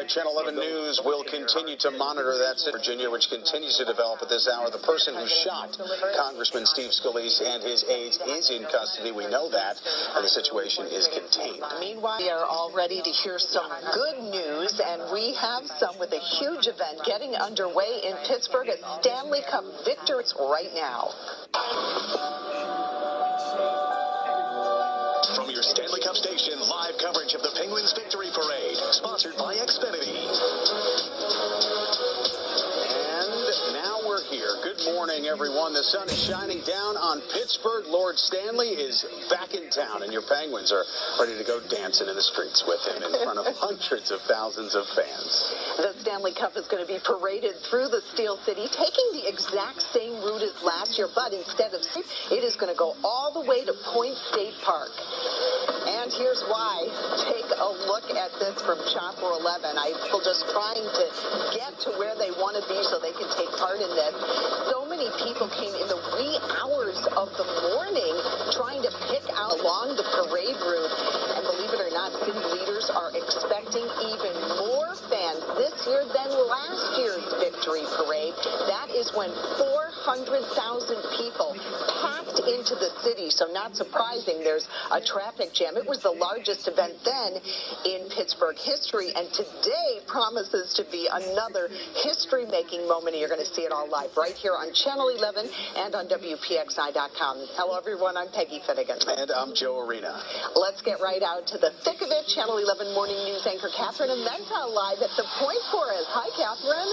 right, Channel 11 News will continue to monitor that in Virginia, which continues to develop at this hour. The person who shot Congressman Steve Scalise and his aides is in custody. We know that, and the situation is contained. Meanwhile, we are all ready to hear some good news, and we have some with a huge event getting underway in Pittsburgh at Stanley Cup victories right now. From your Stanley Cup station, live coverage of the Penguins Victory Parade, sponsored by Xfinity. And now we're here. Good morning, everyone. The sun is shining down on Pittsburgh. Lord Stanley is back in town, and your Penguins are ready to go dancing in the streets with him in front of hundreds of thousands of fans. The Stanley Cup is going to be paraded through the Steel City, taking the exact same route as last year, but instead of it is going to go all the way to Point State Park. And here's why. Take a look at this from Chopper 11. People just trying to get to where they want to be so they can take part in this. So many people came in the wee hours of the morning trying to pick out along the parade route. And believe it or not, city leaders are expecting even more fans this year than last year's victory parade. That is when 400,000 people packed into the city. So not surprising, there's a traffic jam. It was the largest event then in Pittsburgh history, and today promises to be another history-making moment. You're going to see it all live right here on Channel 11 and on WPXI.com. Hello, everyone. I'm Peggy Finnegan. And I'm Joe Arena. Let's get right out to the thick of it. Channel 11 Morning News anchor Catherine Amenta live at the Point for us. Hi, Catherine.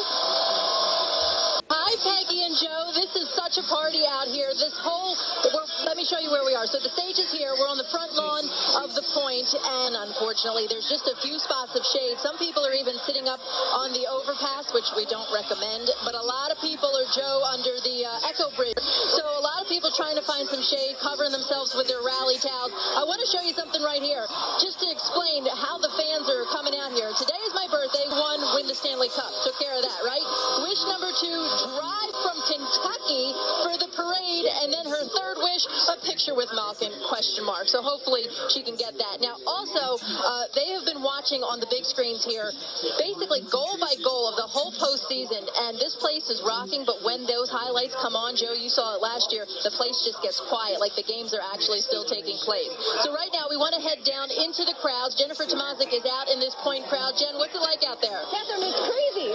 Hi, Peggy and Joe. This is such a party out here. Let me show you where we are. So the stage is here. We're on the front lawn of the Point, and unfortunately, there's just a few spots of shade. Some people are even sitting up on the overpass, which we don't recommend, but a lot of people are, Joe, under the Echo Bridge. So a lot of people trying to find some shade, covering themselves with their rally towels. I want to show you something right here, just to explain how the fans are coming out here. Today is my birthday. One, win the Stanley Cup. Took care of that, right? Wish number 2, drive from Kentucky for the parade, and then her third wish, a picture with Malkin, ? So hopefully she can get that. Now, also, they have been watching on the big screens here, basically goal by goal of the whole postseason, and this place is rocking, but when those highlights come on, Joe, you saw it last year, the place just gets quiet, like the games are actually still taking place. So right now, we want to head down into the crowds. Jennifer Tomazik is out in this Point crowd. Jen, what's it like out there? Catherine, it's crazy.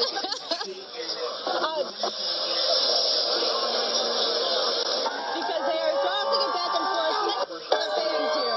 Because they are tossing it back and forth. The fans here.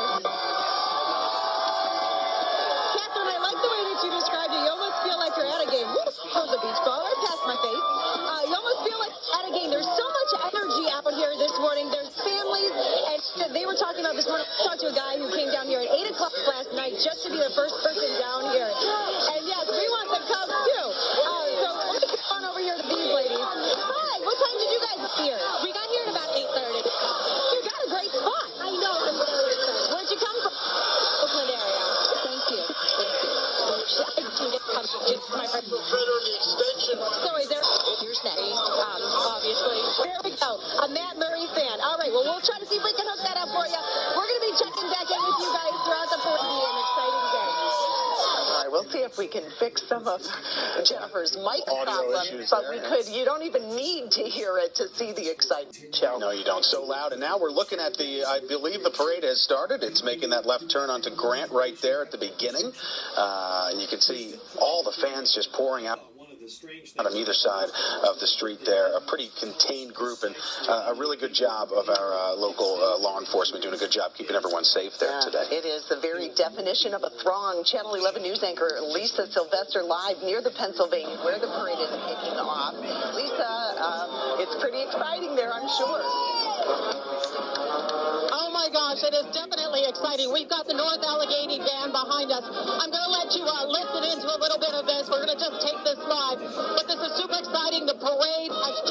Catherine, I like the way that you described it. You almost feel like you're at a game. Whoop, goes the beach ball right past my face. You almost feel like at a game. There's so much energy out here this morning. There's families, and they were talking about this morning. I talked to a guy who came down here at 8 o'clock last night just to be the first person down here. And yes, we want the Cubs too. So let me come on over here to these ladies. Hi, what time did you guys get here? We got here at about 8:30. You got a great spot. I know. I'm very excited. Where'd you come from? Oakland area. Thank you. I can get my friend. So is there? Here's Nettie. Obviously. There we go. A Matt Murray fan. All right. Well, we'll try to see if we can hook that up for you. We're going to be checking back in with you guys throughout the 40 an exciting day. All right, we'll see if we can fix some of Jennifer's mic problems, issues but there, you don't even need to hear it to see the excitement show. No, you don't. So loud. And now we're looking at I believe the parade has started. It's making that left turn onto Grant right there at the beginning. And you can see all the fans just pouring out on either side of the street there. A pretty contained group, and a really good job of our local law enforcement doing a good job keeping everyone safe there today. It is the very definition of a throng. Channel 11 News anchor Lisa Sylvester live near the Pennsylvania where the parade is kicking off. Lisa, it's pretty exciting there, I'm sure. Oh my gosh, it is definitely exciting. We've got the North Allegheny Band behind us. I'm going to let you listen into a little bit of this. We're going to just take this live. But this is super exciting. The parade has